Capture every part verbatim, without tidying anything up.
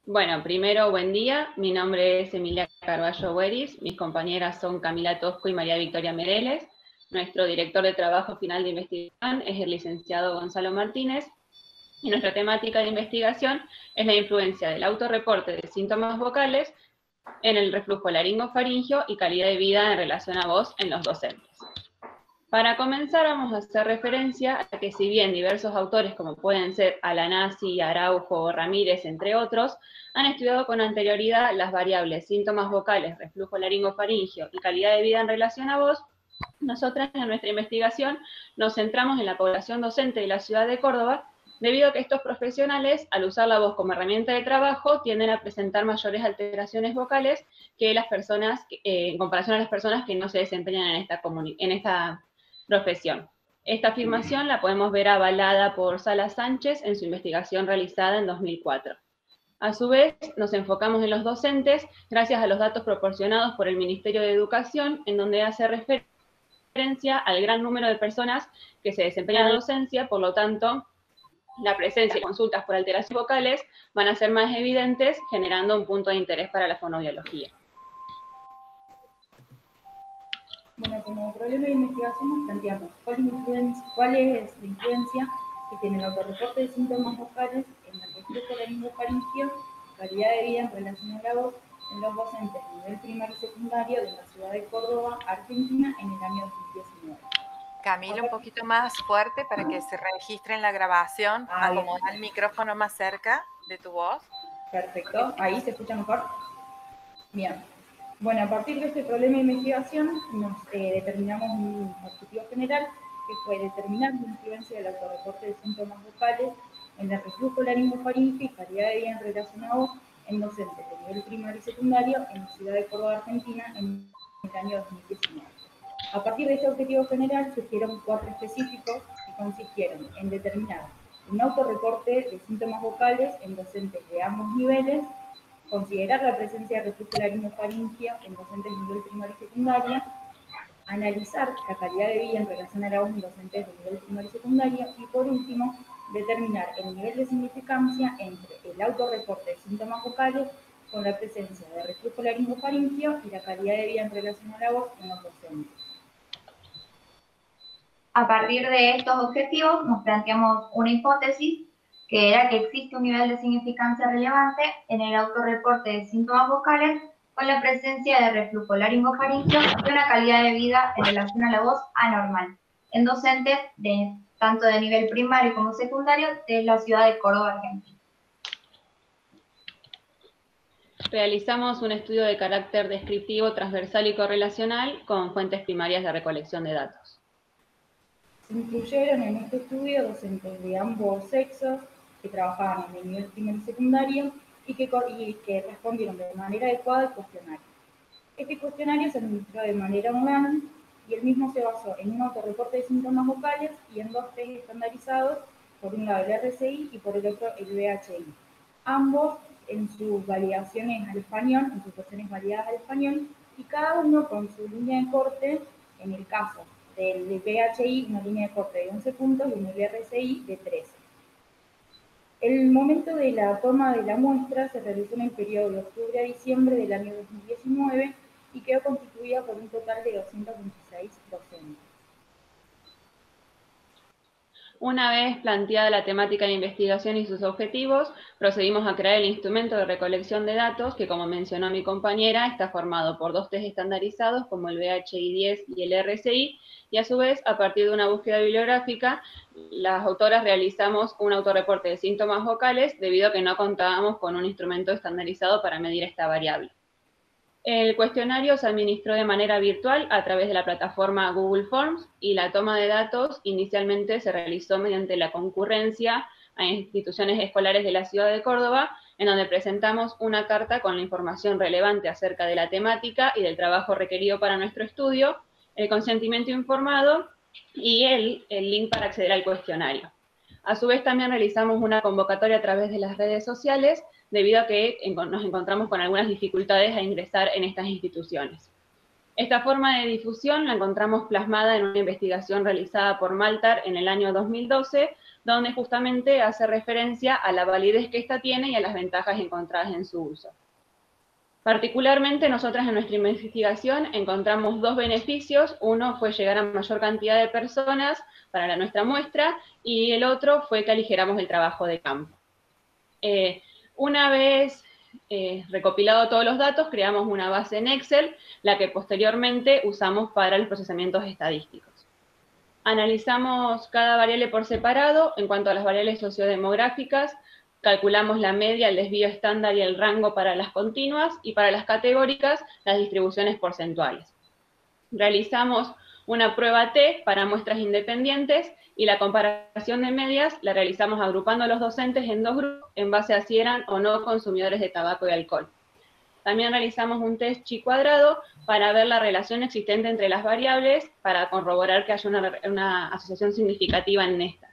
Bueno, primero, buen día. Mi nombre es Emilia Carballo Bueris. Mis compañeras son Camila Tosco y María Victoria Mereles. Nuestro director de trabajo final de investigación es el licenciado Gonzalo Martínez. Y nuestra temática de investigación es la influencia del autorreporte de síntomas vocales en el reflujo laringofaringio y calidad de vida en relación a voz en los docentes. Para comenzar, vamos a hacer referencia a que si bien diversos autores, como pueden ser Alanasi, Araujo o Ramírez, entre otros, han estudiado con anterioridad las variables síntomas vocales, reflujo laringofaringio y calidad de vida en relación a voz, nosotras en nuestra investigación nos centramos en la población docente de la ciudad de Córdoba, debido a que estos profesionales, al usar la voz como herramienta de trabajo, tienden a presentar mayores alteraciones vocales que las personas, eh, en comparación a las personas que no se desempeñan en esta, en esta profesión. Esta afirmación la podemos ver avalada por Salas Sánchez en su investigación realizada en dos mil cuatro. A su vez, nos enfocamos en los docentes gracias a los datos proporcionados por el Ministerio de Educación, en donde hace referencia al gran número de personas que se desempeñan en la docencia, por lo tanto, la presencia de consultas por alteraciones vocales van a ser más evidentes, generando un punto de interés para la fonoaudiología. Bueno, como problema de investigación nos planteamos cuál, influencia, cuál es la influencia que tiene el autorreporte de síntomas vocales en el reflujo laringofaringio, calidad de vida en relación a la voz en los docentes de nivel primario y secundario de la ciudad de Córdoba, Argentina, en el año dos mil diecinueve. Camila, un poquito más fuerte para que se registre en la grabación. Ah, acomoda el micrófono más cerca de tu voz. Perfecto, ahí se escucha mejor. Bien. Bueno, a partir de este problema de investigación nos eh, determinamos un objetivo general que fue determinar la influencia del autorreporte de síntomas vocales en el reflujo laringofaringio y calidad de vida en relación a voz en docentes de nivel primario y secundario en la ciudad de Córdoba, Argentina, en el año dos mil diecinueve. A partir de este objetivo general surgieron cuatro específicos que consistieron en determinar un autorreporte de síntomas vocales en docentes de ambos niveles, considerar la presencia de reflujo laringofaringio en docentes de nivel primario y secundario, analizar la calidad de vida en relación a la voz en docentes de nivel primario y secundario, y por último, determinar el nivel de significancia entre el autorreporte de síntomas vocales con la presencia de reflujo laringofaringio y la calidad de vida en relación a la voz en los docentes. A partir de estos objetivos nos planteamos una hipótesis que era que existe un nivel de significancia relevante en el autorreporte de síntomas vocales con la presencia de reflujo laringofaringio y una calidad de vida en relación a la voz anormal en docentes de, tanto de nivel primario como secundario de la ciudad de Córdoba, Argentina. Realizamos un estudio de carácter descriptivo, transversal y correlacional con fuentes primarias de recolección de datos. Se incluyeron en este estudio docentes de ambos sexos que trabajaban en el nivel primario y secundario y que, y que respondieron de manera adecuada al cuestionario. Este cuestionario se administró de manera online y el mismo se basó en un autorreporte de síntomas vocales y en dos test estandarizados, por un lado el R C I y por el otro el V H I. Ambos en sus validaciones al español, en sus cuestiones validadas al español, y cada uno con su línea de corte, en el caso del V H I, una línea de corte de once puntos y en el R C I de trece. El momento de la toma de la muestra se realizó en el periodo de octubre a diciembre del año dos mil diecinueve y quedó constituida por un total de doscientos veintiséis docentes. Una vez planteada la temática de investigación y sus objetivos, procedimos a crear el instrumento de recolección de datos que, como mencionó mi compañera, está formado por dos test estandarizados como el V H I diez y el R C I, y a su vez, a partir de una búsqueda bibliográfica, las autoras realizamos un autorreporte de síntomas vocales debido a que no contábamos con un instrumento estandarizado para medir esta variable. El cuestionario se administró de manera virtual a través de la plataforma Google Forms y la toma de datos inicialmente se realizó mediante la concurrencia a instituciones escolares de la ciudad de Córdoba, en donde presentamos una carta con la información relevante acerca de la temática y del trabajo requerido para nuestro estudio, el consentimiento informado y el, el link para acceder al cuestionario. A su vez también realizamos una convocatoria a través de las redes sociales, debido a que nos encontramos con algunas dificultades a ingresar en estas instituciones. Esta forma de difusión la encontramos plasmada en una investigación realizada por Maltar en el año dos mil doce, donde justamente hace referencia a la validez que ésta tiene y a las ventajas encontradas en su uso. Particularmente, nosotras en nuestra investigación encontramos dos beneficios. Uno fue llegar a mayor cantidad de personas para la, nuestra muestra, y el otro fue que aligeramos el trabajo de campo. Eh, una vez eh, recopilado todos los datos, creamos una base en Excel, la que posteriormente usamos para los procesamientos estadísticos. Analizamos cada variable por separado. En cuanto a las variables sociodemográficas, calculamos la media, el desvío estándar y el rango para las continuas, y para las categóricas, las distribuciones porcentuales. Realizamos una prueba T para muestras independientes, y la comparación de medias la realizamos agrupando a los docentes en dos grupos en base a si eran o no consumidores de tabaco y alcohol. También realizamos un test chi cuadrado para ver la relación existente entre las variables, para corroborar que haya una, una asociación significativa en estas.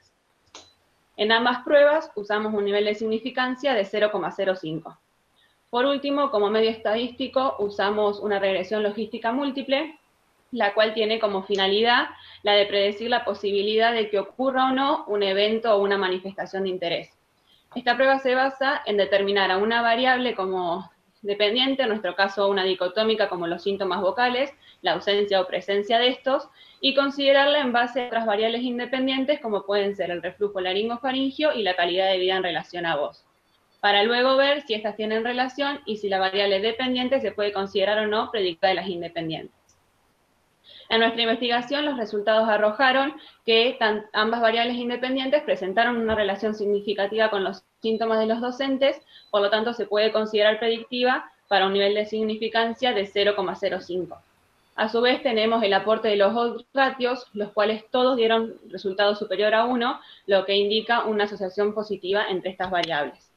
En ambas pruebas usamos un nivel de significancia de cero coma cero cinco. Por último, como medio estadístico, usamos una regresión logística múltiple, la cual tiene como finalidad la de predecir la posibilidad de que ocurra o no un evento o una manifestación de interés. Esta prueba se basa en determinar a una variable como dependiente, en nuestro caso una dicotómica como los síntomas vocales, la ausencia o presencia de estos, y considerarla en base a otras variables independientes como pueden ser el reflujo laringofaringio y la calidad de vida en relación a voz, para luego ver si estas tienen relación y si la variable dependiente se puede considerar o no predictiva de las independientes. En nuestra investigación, los resultados arrojaron que tan, ambas variables independientes presentaron una relación significativa con los síntomas de los docentes, por lo tanto se puede considerar predictiva para un nivel de significancia de cero coma cero cinco. A su vez tenemos el aporte de los odds ratios, los cuales todos dieron resultado superior a uno, lo que indica una asociación positiva entre estas variables.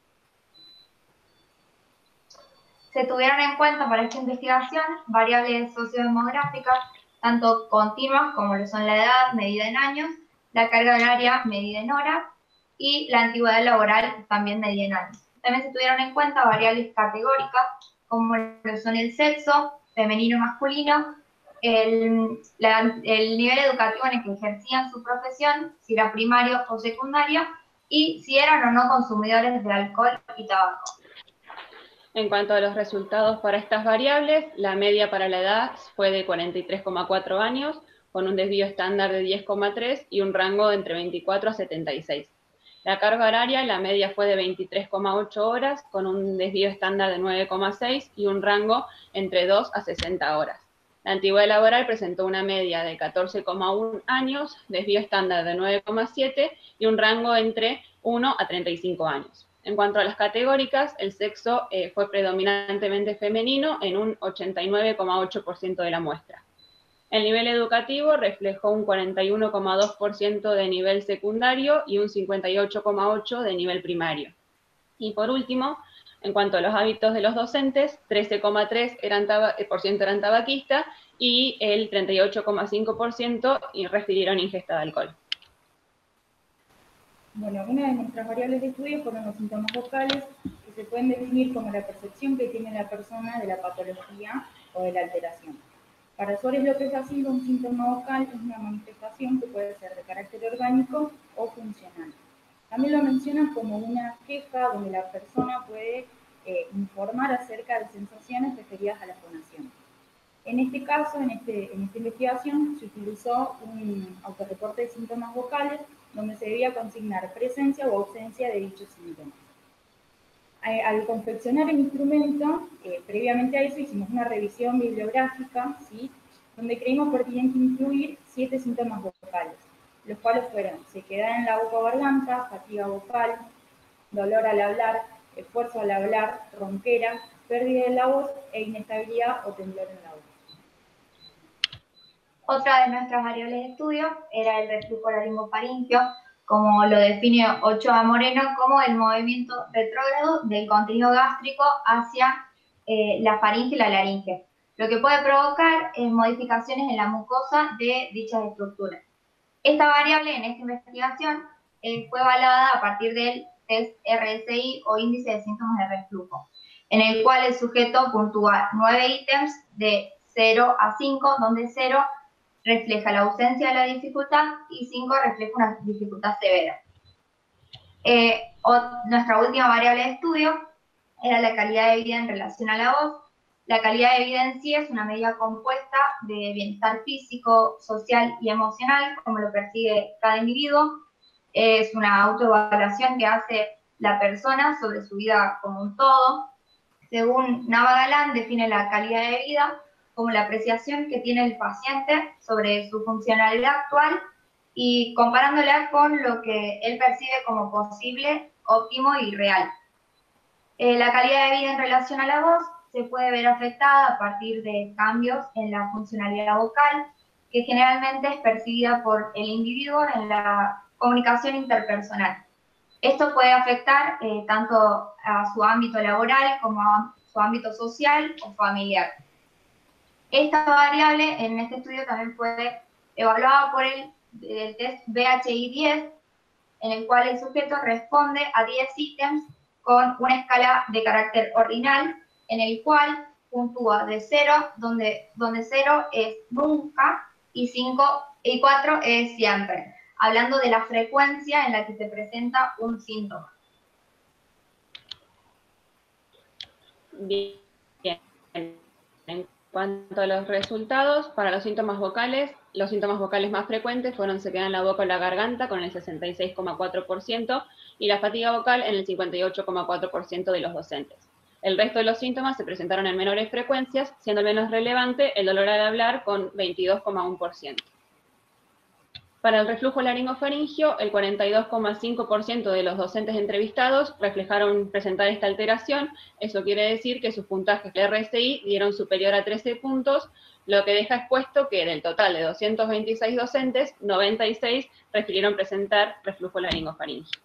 Se tuvieron en cuenta para esta investigación variables sociodemográficas, tanto continuas como lo son la edad medida en años, la carga horaria medida en horas y la antigüedad laboral también medida en años. También se tuvieron en cuenta variables categóricas como lo son el sexo, femenino o masculino, el, la, el nivel educativo en el que ejercían su profesión, si era primario o secundario, y si eran o no consumidores de alcohol y tabaco. En cuanto a los resultados para estas variables, la media para la edad fue de cuarenta y tres coma cuatro años, con un desvío estándar de diez coma tres y un rango de entre veinticuatro a setenta y seis. La carga horaria, la media fue de veintitrés coma ocho horas, con un desvío estándar de nueve coma seis y un rango entre dos a sesenta horas. La antigüedad laboral presentó una media de catorce coma uno años, desvío estándar de nueve coma siete y un rango entre uno a treinta y cinco años. En cuanto a las categóricas, el sexo eh, fue predominantemente femenino en un ochenta y nueve coma ocho por ciento de la muestra. El nivel educativo reflejó un cuarenta y uno coma dos por ciento de nivel secundario y un cincuenta y ocho coma ocho por ciento de nivel primario. Y por último, en cuanto a los hábitos de los docentes, trece coma tres por ciento eran tabaquistas y el treinta y ocho coma cinco por ciento refirieron ingesta de alcohol. Bueno, una de nuestras variables de estudio fueron los síntomas vocales, que se pueden definir como la percepción que tiene la persona de la patología o de la alteración. Para Suárez López da Silva, un síntoma vocal es una manifestación que puede ser de carácter orgánico o funcional. También lo mencionan como una queja donde la persona puede eh, informar acerca de sensaciones referidas a la fonación. En este caso, en, este, en esta investigación, se utilizó un autorreporte de síntomas vocales donde se debía consignar presencia o ausencia de dichos síntomas. Al confeccionar el instrumento, eh, previamente a eso hicimos una revisión bibliográfica, ¿sí?, donde creímos pertinente incluir siete síntomas vocales, los cuales fueron sequedad en la boca o garganta, fatiga vocal, dolor al hablar, esfuerzo al hablar, ronquera, pérdida de la voz e inestabilidad o temblor en la voz. Otra de nuestras variables de estudio era el reflujo laringofaringio, como lo define Ochoa Moreno, como el movimiento retrógrado del contenido gástrico hacia eh, la faringe y la laringe, lo que puede provocar eh, modificaciones en la mucosa de dichas estructuras. Esta variable en esta investigación eh, fue evaluada a partir del test R S I o índice de síntomas de reflujo, en el cual el sujeto puntúa nueve ítems de cero a cinco, donde cero refleja la ausencia de la dificultad y cinco refleja una dificultad severa. Eh, o, nuestra última variable de estudio era la calidad de vida en relación a la voz. La calidad de vida en sí es una medida compuesta de bienestar físico, social y emocional, como lo percibe cada individuo. Es una autoevaluación que hace la persona sobre su vida como un todo. Según Nava Galán, define la calidad de vida como la apreciación que tiene el paciente sobre su funcionalidad actual y comparándola con lo que él percibe como posible, óptimo y real. Eh, la calidad de vida en relación a la voz se puede ver afectada a partir de cambios en la funcionalidad vocal, que generalmente es percibida por el individuo en la comunicación interpersonal. Esto puede afectar eh, tanto a su ámbito laboral como a su ámbito social o familiar. Esta variable en este estudio también fue evaluada por el, el test B H I diez, en el cual el sujeto responde a diez ítems con una escala de carácter ordinal, en el cual puntúa de cero, donde, donde cero es nunca y cinco y cuatro es siempre, hablando de la frecuencia en la que se presenta un síntoma. Bien. En cuanto a los resultados, para los síntomas vocales, los síntomas vocales más frecuentes fueron sequedad en la boca o la garganta con el sesenta y seis coma cuatro por ciento y la fatiga vocal en el cincuenta y ocho coma cuatro por ciento de los docentes. El resto de los síntomas se presentaron en menores frecuencias, siendo el menos relevante el dolor al hablar con veintidós coma uno por ciento. Para el reflujo laringofaringio, el cuarenta y dos coma cinco por ciento de los docentes entrevistados reflejaron presentar esta alteración. Eso quiere decir que sus puntajes de R S I dieron superior a trece puntos, lo que deja expuesto que del total de doscientos veintiséis docentes, noventa y seis refirieron presentar reflujo laringofaringio.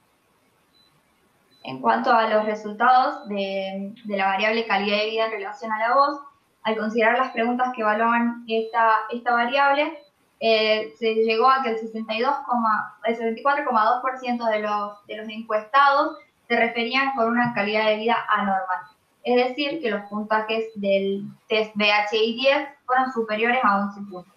En cuanto a los resultados de, de la variable calidad de vida en relación a la voz, al considerar las preguntas que evaluaban esta, esta variable, eh, se llegó a que el, sesenta y dos, el setenta y cuatro coma dos por ciento de los, de los encuestados se referían con una calidad de vida anormal. Es decir, que los puntajes del test B H I diez fueron superiores a once puntos.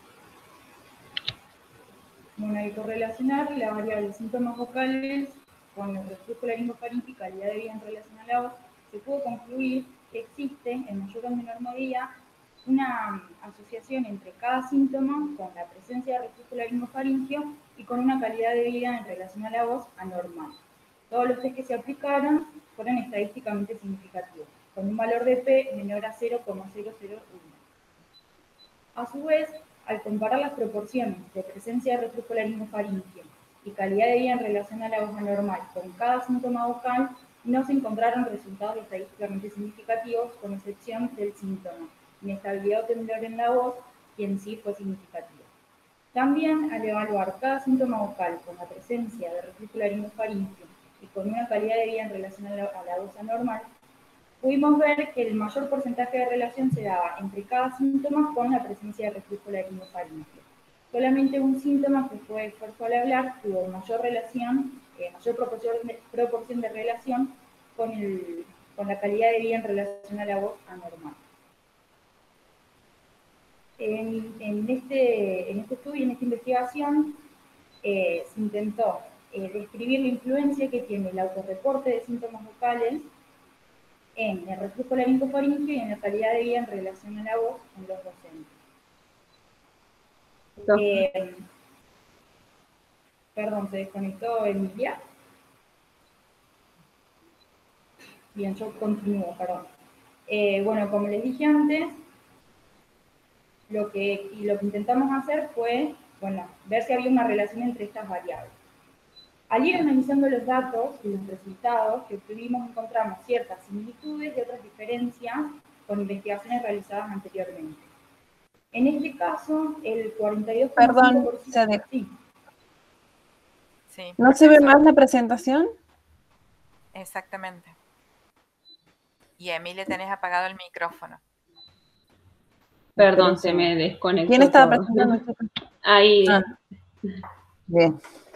Bueno, hay que correlacionar la variable de síntomas vocales con el reflujo laringofaringio y calidad de vida en relación a la voz. Se pudo concluir que existe, en mayor o menor medida, una asociación entre cada síntoma con la presencia de reflujo laringofaringio y con una calidad de vida en relación a la voz anormal. Todos los test que se aplicaron fueron estadísticamente significativos, con un valor de P menor a cero coma cero cero uno. A su vez, al comparar las proporciones de presencia de reflujo laringofaringio y calidad de vida en relación a la voz anormal con cada síntoma vocal, no se encontraron resultados estadísticamente significativos, con excepción del síntoma inestabilidad o temblor en la voz, que en sí fue significativo. También, al evaluar cada síntoma vocal con la presencia de reflujo laringofaringio y con una calidad de vida en relación a la, a la voz anormal, pudimos ver que el mayor porcentaje de relación se daba entre cada síntoma con la presencia de reflujo laringofaringio. Solamente un síntoma, que fue esfuerzo al hablar, tuvo mayor relación, eh, mayor proporción de, proporción de relación con, el, con la calidad de vida en relación a la voz anormal. En, en, este, en este estudio, en esta investigación, eh, se intentó eh, describir la influencia que tiene el autorreporte de síntomas vocales en el reflujo laringofaringio y en la calidad de vida en relación a la voz en los docentes. Eh, perdón, ¿se desconectó Emilia? Bien, yo continúo, perdón. Eh, bueno, como les dije antes, lo que, y lo que intentamos hacer fue, bueno, ver si había una relación entre estas variables. Al ir analizando los datos y los resultados que obtuvimos, encontramos ciertas similitudes y otras diferencias con investigaciones realizadas anteriormente. En este caso, el cuarenta y dos coma cinco por ciento... Perdón, sí. Sí, ¿no se ve eso. más la presentación? Exactamente. Y Emilia, tenés apagado el micrófono. Perdón, se me desconectó. ¿Quién estaba todo. presentando? Ahí. Ah. Bien.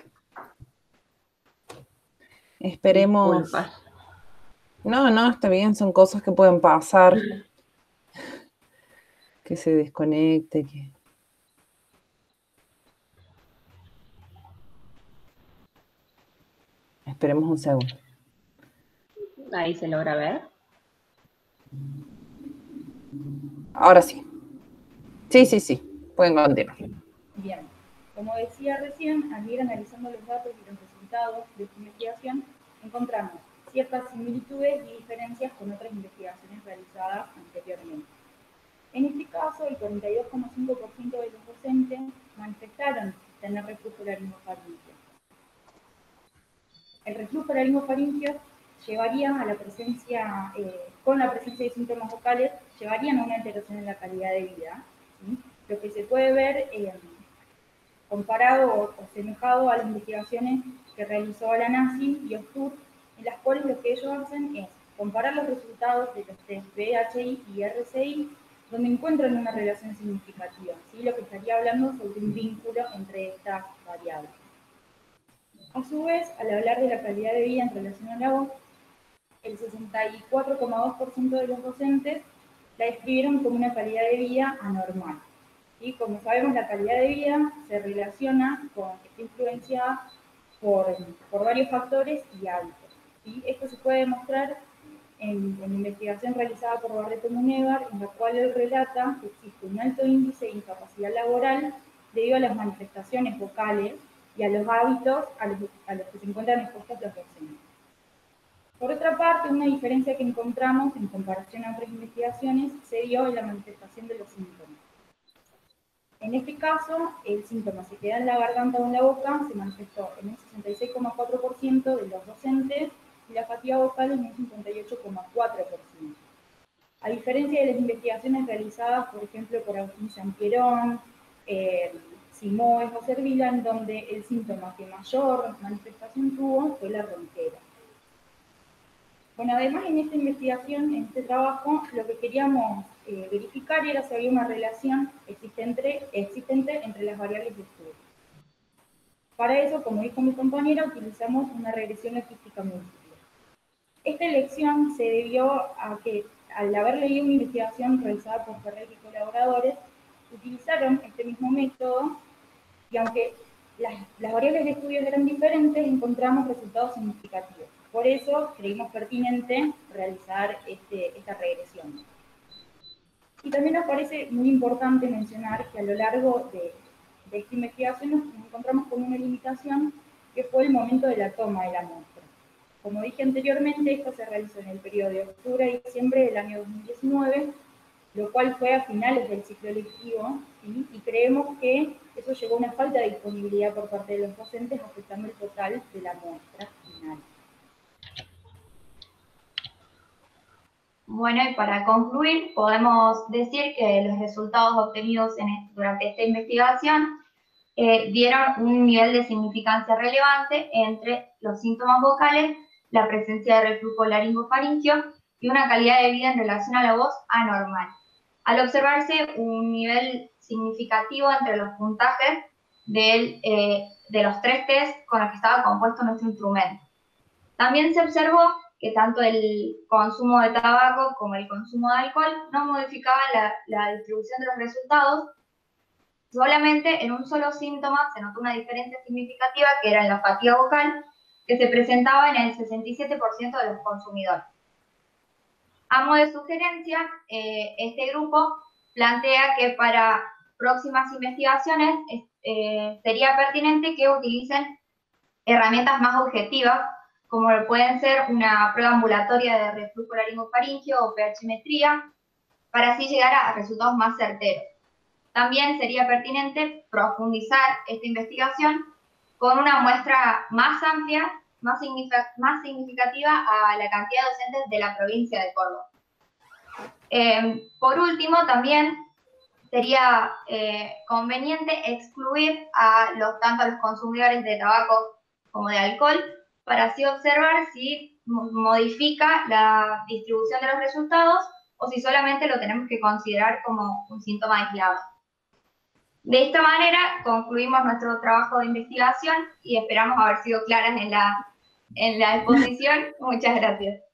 Esperemos. Disculpas. No, no, está bien, son cosas que pueden pasar. Que se desconecte, que... Esperemos un segundo. Ahí se logra ver. Ahora sí. Sí, sí, sí. Pueden continuar. Bien. Como decía recién, al ir analizando los datos y los resultados de esta investigación, encontramos ciertas similitudes y diferencias con otras investigaciones realizadas anteriormente. En este caso, el cuarenta y dos coma cinco por ciento de los docentes manifestaron tener reflujo laringofaríngeo. El reflujo laringofaríngeo llevaría a la presencia, eh, con la presencia de síntomas vocales, llevarían a una alteración en la calidad de vida, ¿sí? Lo que se puede ver eh, comparado o, o semejado a las investigaciones que realizó la NACI y Ostur, en las cuales lo que ellos hacen es comparar los resultados de los test B H I y R C I, donde encuentran una relación significativa, ¿sí? Lo que estaría hablando sobre un vínculo entre estas variables. A su vez, al hablar de la calidad de vida en relación a la voz, el sesenta y cuatro coma dos por ciento de los docentes la describieron como una calidad de vida anormal. Y como sabemos, la calidad de vida se relaciona con, está influenciada por, por varios factores y hábitos. ¿Sí? Esto se puede demostrar en, en investigación realizada por Barreto Munevar, en la cual él relata que existe un alto índice de incapacidad laboral debido a las manifestaciones vocales y a los hábitos a los, a los que se encuentran expuestos los docentes. Por otra parte, una diferencia que encontramos en comparación a otras investigaciones se dio en la manifestación de los síntomas. En este caso, el síntoma se queda en la garganta o en la boca, se manifestó en un sesenta y seis coma cuatro por ciento de los docentes y la fatiga vocal en un cincuenta y ocho coma cuatro por ciento. A diferencia de las investigaciones realizadas, por ejemplo, por Agustín Sampierón, eh, Simoes o Servila, en donde el síntoma que mayor manifestación tuvo fue la ronquera. Bueno, además en esta investigación, en este trabajo, lo que queríamos eh, verificar era si había una relación existente, existente entre las variables de estudio. Para eso, como dijo mi compañera, utilizamos una regresión logística múltiple. Esta elección se debió a que, al haber leído una investigación realizada por Ferrer y colaboradores, utilizaron este mismo método y aunque las, las variables de estudio eran diferentes, encontramos resultados significativos. Por eso creímos pertinente realizar este, esta regresión. Y también nos parece muy importante mencionar que a lo largo de, de esta investigación nos encontramos con una limitación que fue el momento de la toma de la muestra. Como dije anteriormente, esto se realizó en el periodo de octubre a diciembre del año dos mil diecinueve, lo cual fue a finales del ciclo lectivo, ¿sí? Y creemos que eso llevó a una falta de disponibilidad por parte de los docentes, afectando el total de la muestra final. Bueno, y para concluir, podemos decir que los resultados obtenidos en, durante esta investigación eh, dieron un nivel de significancia relevante entre los síntomas vocales, la presencia de reflujo laringofaríngeo y una calidad de vida en relación a la voz anormal, al observarse un nivel significativo entre los puntajes del, eh, de los tres test con los que estaba compuesto nuestro instrumento. También se observó que tanto el consumo de tabaco como el consumo de alcohol no modificaban la, la distribución de los resultados. Solamente en un solo síntoma se notó una diferencia significativa, que era en la fatiga vocal, que se presentaba en el sesenta y siete por ciento de los consumidores. A modo de sugerencia, eh, este grupo plantea que para próximas investigaciones eh, sería pertinente que utilicen herramientas más objetivas, como pueden ser una prueba ambulatoria de reflujo laringofaríngeo o pH-metría, para así llegar a resultados más certeros. También sería pertinente profundizar esta investigación con una muestra más amplia, más, más significativa a la cantidad de docentes de la provincia de Córdoba. Eh, por último, también sería eh, conveniente excluir a los, tanto a los consumidores de tabaco como de alcohol, para así observar si modifica la distribución de los resultados o si solamente lo tenemos que considerar como un síntoma aislado. De esta manera concluimos nuestro trabajo de investigación y esperamos haber sido claras en la, en la exposición. Muchas gracias.